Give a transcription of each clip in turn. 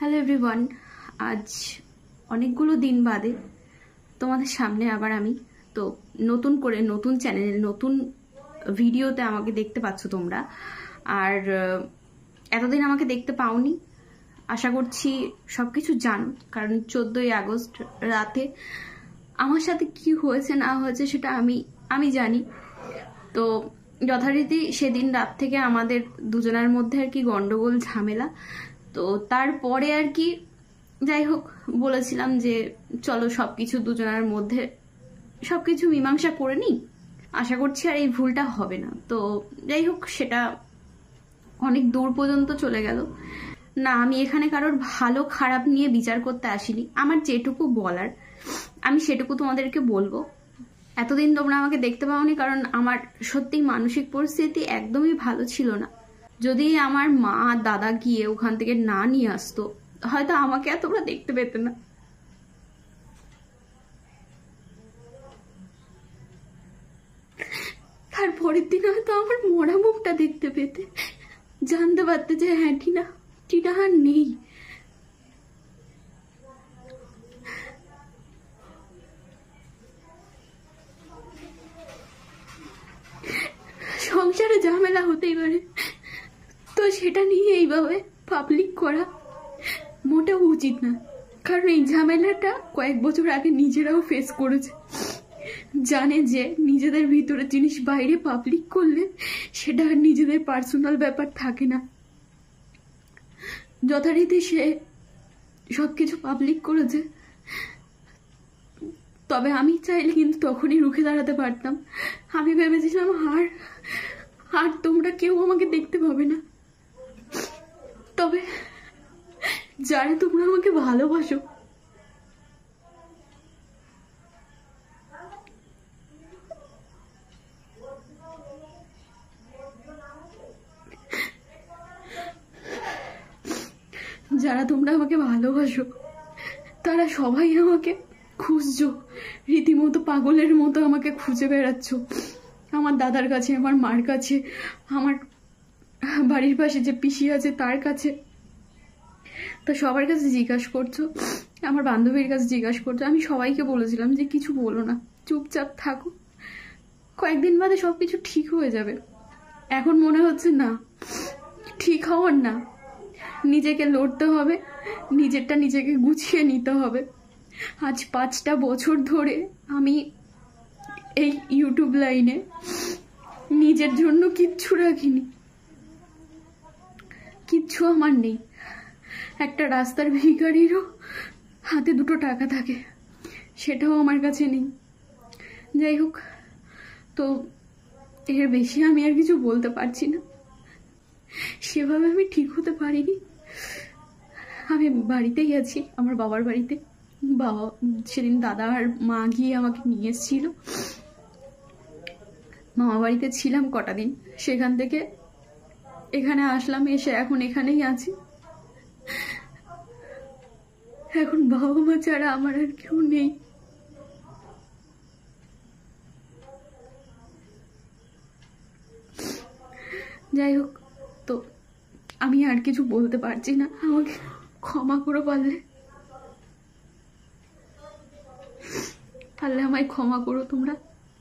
Hello everyone, আজ অনেকগুলো দিন বাদে তোমাদের সামনে আবার আমি তো নতুন করে নতুন চ্যানেলে নতুন ভিডিওতে আমাকে দেখতে পাচ্ছ তোমরা। আর এতদিন আমাকে দেখতে পাওনি, আশা করছি সবকিছু জানো, কারণ 14ই আগস্ট রাতে আমার সাথে কি হয়েছে না হয়েছে সেটা আমি জানি। তো যথারীতি সেদিন রাত থেকে আমাদের দুজনের মধ্যে আর কি গন্ডগোল ঝামেলা। তো তারপরে আর কি যাই হোক বলেছিলাম যে চলো সবকিছু দুজনের মধ্যে সবকিছু মীমাংসা করে নিই, আশা করছি আর এই ভুলটা হবে না। তো যাই হোক সেটা অনেক দূর পর্যন্ত চলে গেল না। আমি এখানে কারোর ভালো খারাপ নিয়ে বিচার করতে আসিনি, আমার যেটুকু বলার আমি সেটুকু তোমাদেরকে বলবো। এতদিন তোমরা আমাকে দেখতে পাওনি কারণ আমার সত্যি মানসিক পরিস্থিতি একদমই ভালো ছিল না। যদি আমার মা দাদা গিয়ে ওখান থেকে না নিয়ে আসতো হয়তো আমাকে আর তোমরা দেখতে পেতে না। তারপরের দিন হয়তো আমার মরা মুখটা দেখতে পেতে, জানতে পারতে যে হ্যাঁ টিনা আর নেই। সংসারে ঝামেলা হতেই পারে, তো সেটা নিয়ে এইভাবে পাবলিক করা মোটেও উচিত না। কারণ এই ঝামেলাটা কয়েক বছর আগে নিজেরাও ফেস করেছে, জানে যে নিজেদের ভিতরে জিনিস বাইরে পাবলিক করলে সেটা আর নিজেদের পার্সোনাল ব্যাপার থাকে না। যথারীতি সে সবকিছু পাবলিক করেছে, তবে আমি চাইলে কিন্তু তখনই রুখে দাঁড়াতে পারতাম। আমি ভেবেছিলাম আর তোমরা কেউ আমাকে দেখতে পাবে না, তবে যারা তোমরা আমাকে ভালোবাসো তারা সবাই আমাকে খুঁজছো, রীতিমতো পাগলের মতো আমাকে খুঁজে বেড়াচ্ছ। আমার দাদার কাছে, আমার মার কাছে, আমার বাড়ির পাশে যে পিসি আছে তার কাছে, তো সবার কাছে জিজ্ঞাসা করছো, আমার বান্ধবীর কাছে জিজ্ঞাসা করছো। আমি সবাইকে বলেছিলাম যে কিছু বলো না, চুপচাপ থাকো, কয়েকদিন বাদে সবকিছু ঠিক হয়ে যাবে। এখন মনে হচ্ছে না, ঠিক হওয়ার না, নিজেকে লড়তে হবে, নিজেরটা নিজেকে গুছিয়ে নিতে হবে। আজ 5টা বছর ধরে আমি এই ইউটিউব লাইনে নিজের জন্য কিচ্ছু রাখিনি, কিচ্ছু আমার নেই। একটা রাস্তার ভিখারিরও হাতে 2 টাকা থাকে, সেটাও আমার কাছে নেই। যাই হোক, তো এর বেশি আমি আর কিছু বলতে পারছি না। সেভাবে আমি ঠিক হতে পারিনি। আমি বাড়িতে গেছি, আমার বাবার বাড়িতে। বাবা সেদিন দাদা আর মা গিয়ে আমাকে নিয়ে এসেছিল, মামা বাড়িতে ছিলাম কটা দিন, সেখান থেকে এখানে আসলাম, এসে এখন এখানেই আছি। এখন বাবা মা ছাড়া আমার আর কেউ নেই। যাই হোক, তো আমি আর কিছু বলতে পারছি না, আমাকে ক্ষমা করে পারলে আমায় ক্ষমা করো তোমরা।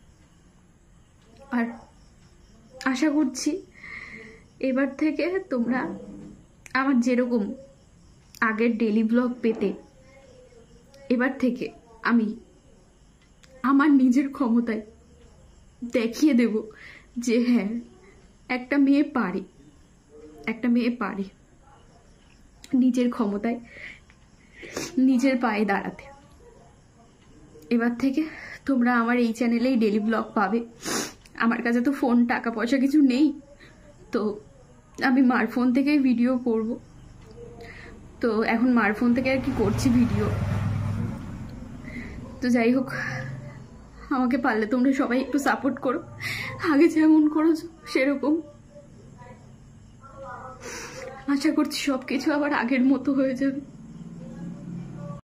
আর আশা করছি এবার থেকে তোমরা আমার যেরকম আগের ডেলি ব্লগ পেতে, এবার থেকে আমি আমার নিজের ক্ষমতায় দেখিয়ে দেব যে হ্যাঁ একটা মেয়ে পারে নিজের ক্ষমতায় নিজের পায়ে দাঁড়াতে। এবার থেকে তোমরা আমার এই চ্যানেলেই ডেলি ব্লগ পাবে। আমার কাছে তো ফোন, টাকা পয়সা কিছু নেই, তো আমি মার ফোন থেকেই ভিডিও করব। তো এখন মার ফোন থেকে আর কি করছি ভিডিও। তো যাই হোক, আমাকে পারলে তোমরা সবাই একটু সাপোর্ট করো, আগে যেমন করেছো সেরকম। আশা করছি সবকিছু আবার আগের মতো হয়ে যাবে।